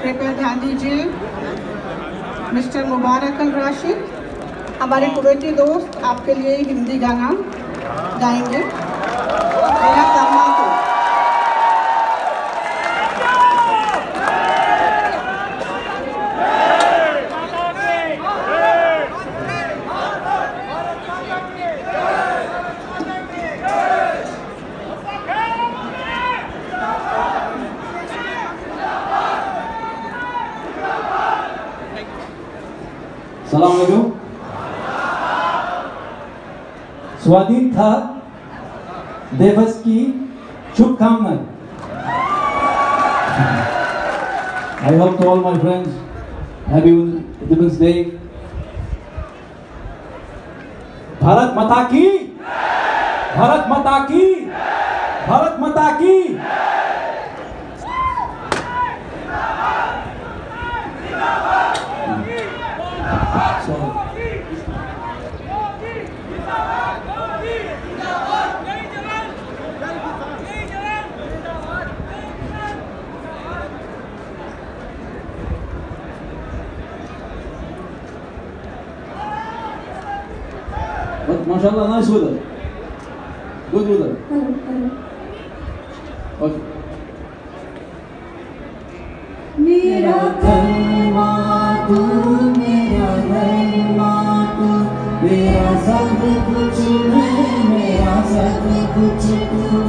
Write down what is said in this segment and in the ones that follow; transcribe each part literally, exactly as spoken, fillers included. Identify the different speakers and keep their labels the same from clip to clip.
Speaker 1: चेहरे पर ध्यान दीजिए। मिस्टर मुबारक अल राशिद, हमारे कुवैती दोस्त आपके लिए हिंदी गाना गाएंगे। मेरा कमा को
Speaker 2: सलाम अलैकुम। स्वाधीन था दिवस की शुभकामनाएं। I hope to all my friends happy Independence Day. Bharat माता की, भारत माता की, भारत माता की। But mashallah, nice weather. Good weather. Okay.
Speaker 3: मेरा धर्मा तू, मेरा धर्मा तू, मेरा सब कुछ मैं, मेरा सब कुछ तू।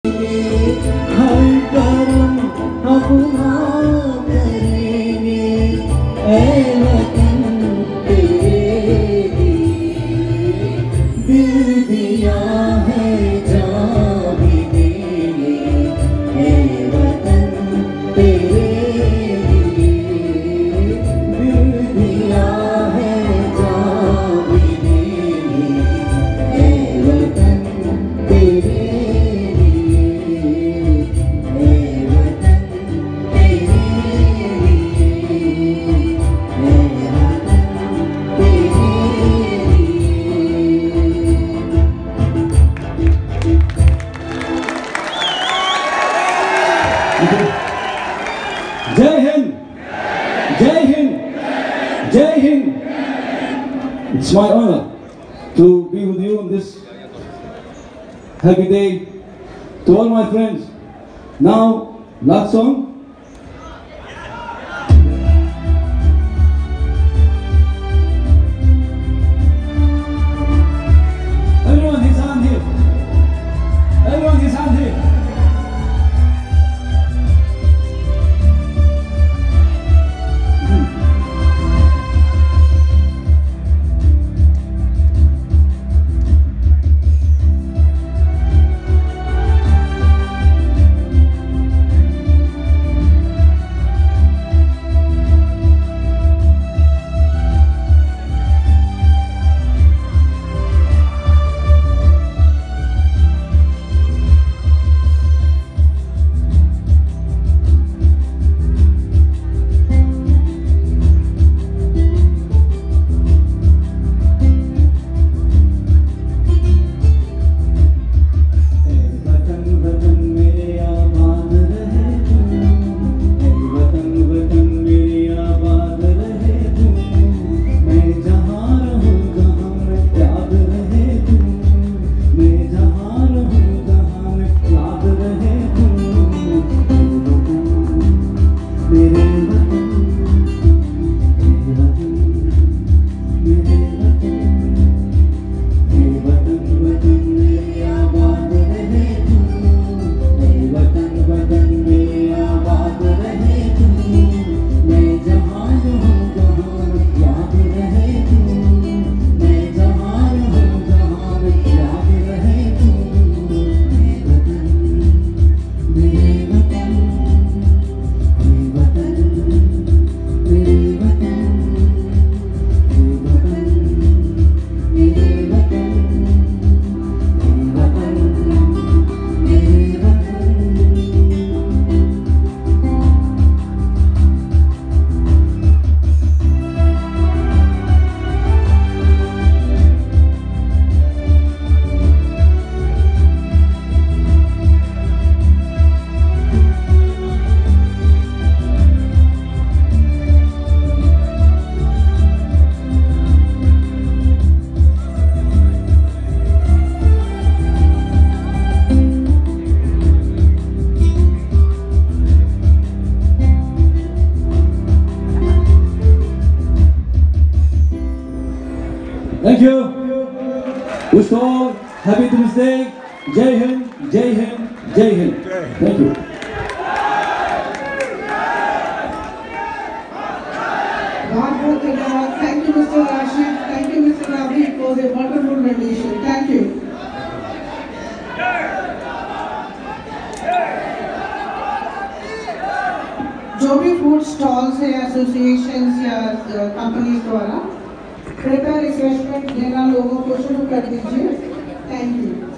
Speaker 3: हर करम अपना करेंगे ऐ वतन तेरे लिए दिल दिया है जान भी देंगे ऐ वतन तेरे लिए दिल दिया है जान भी देंगे ऐ वतन तेरे
Speaker 2: जय हिंद, जय हिंद, जय Hind. It's my honor to be with you on this happy day. To all my friends, now last song. Everyone, his hand here. Everyone, his hand here. Thank you. Wish you all happy Tuesday. Jai Hind, Jai Hind, Jai Hind. Thank you.
Speaker 1: बहुत-बहुत धन्यवाद. Thank you, Mister Rashid. Thank you, Mister Ravi, for the wonderful rendition. Thank you. जो भी food stalls है associations या companies द्वारा कृपया refreshment देना लोगों को शुरू कर दीजिए. Thank you.